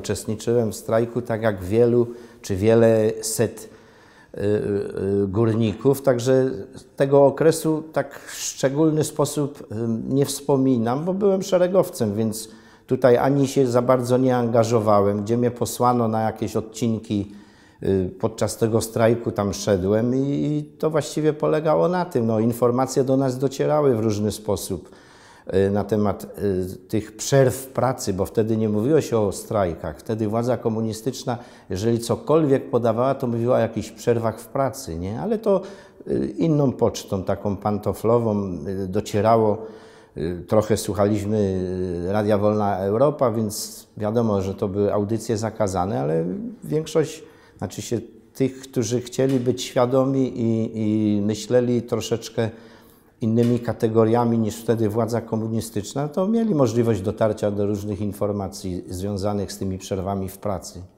uczestniczyłem w strajku tak jak wielu czy wiele set górników, także tego okresu tak w szczególny sposób nie wspominam, bo byłem szeregowcem, więc tutaj ani się za bardzo nie angażowałem. Gdzie mnie posłano na jakieś odcinki podczas tego strajku, tam szedłem i to właściwie polegało na tym. No, informacje do nas docierały w różny sposób na temat tych przerw w pracy, bo wtedy nie mówiło się o strajkach. Wtedy władza komunistyczna, jeżeli cokolwiek podawała, to mówiła o jakichś przerwach w pracy, nie? Ale to inną pocztą, taką pantoflową docierało. Trochę słuchaliśmy Radia Wolna Europa, więc wiadomo, że to były audycje zakazane, ale większość, znaczy się tych, którzy chcieli być świadomi i myśleli troszeczkę innymi kategoriami niż wtedy władza komunistyczna, to mieli możliwość dotarcia do różnych informacji związanych z tymi przerwami w pracy.